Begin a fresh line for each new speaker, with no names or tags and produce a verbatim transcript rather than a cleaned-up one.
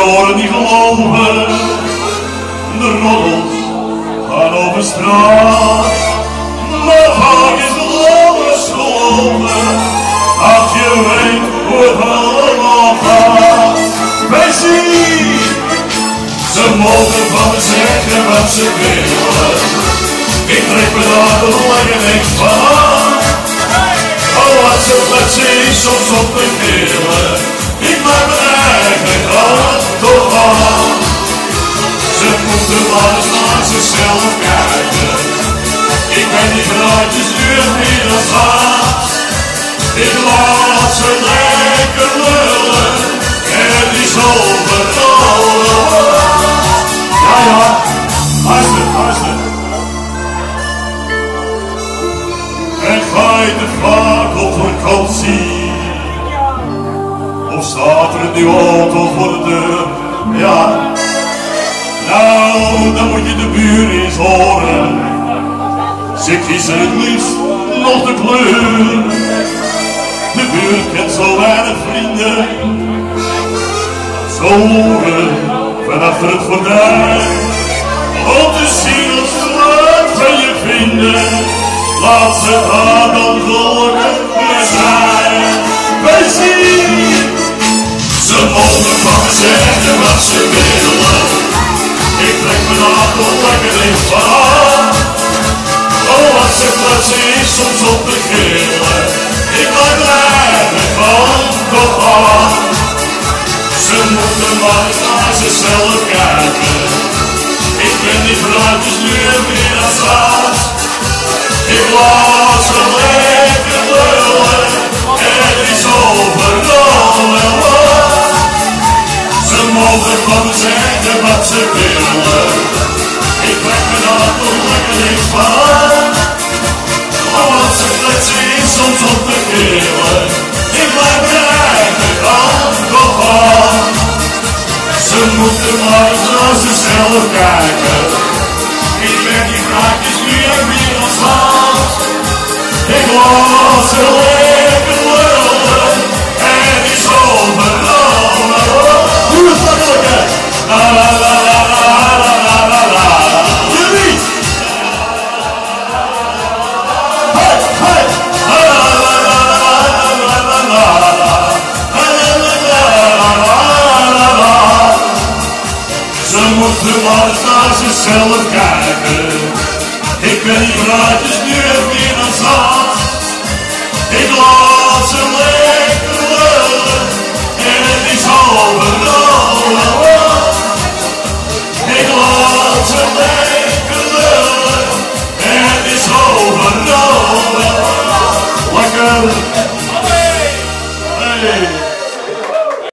oren niet geloven, de roddels gaan over straat. Maar vaak is alles gelogen, als je weet hoe het allemaal gaat. Wij zien, ze mogen van me zeggen wat ze willen. Ik trek me daar de lekker niks van aan. Oh, wat ze precies soms op de killen. Ik maak mijn eigen kant toch aan. Ze moeten maar eens naar zichzelf kijken. Ik ben die praatjes nu en weer als haast. Ik laat ze lekker lullen. En die is overal. Ja, ja, luister, luister. En ga je te vaak op vakantie? Of staat er een nieuwe auto voor de deur? Ja, nou, dan moet je de buren eens horen. Ze kiezen het liefst nog de kleur. De buurt kent zo weinig vrienden. Zo horen van achter het gordijn. Om te zien als ze wat van je vinden. Laat ze haar dan gelukkig weer zijn. Wij zien, ze mogen van me zeggen wat ze willen. Ik trek me daar toch lekker in van. Oh, wat ze precies soms op de gillen. Ik blijf blijven van toch aan. Ze moeten maar eens naar zichzelf kijken. Ik ben die vrouwtjes nu en weer aan straat. Ik laat ze lekker lullen. Het is overal wel wat. Ze mogen van me zeggen wat ze willen. Ik trek me daar toch lekker niks van. Oh, wat ze precies soms op de killen. Ik blijf mijn eigen kant op aan. Ze moeten maar eens naar zichzelf kijken. Ik ben die vraagjes nu en weer als haast. Ik laat ze lekker lullen. En die is overal. Doe het makkelijker. La la la la la la la la. Jullie. Hey, hey. La la la la la la la la la. Ze moeten maar eens naar zichzelf kijken. Ik ben die praatjes nu en weer aan zand. Ik laat ze lekker lullen. En het is overal wel wat. Ik laat ze lekker lullen. En het is overal wel wat. Lekker.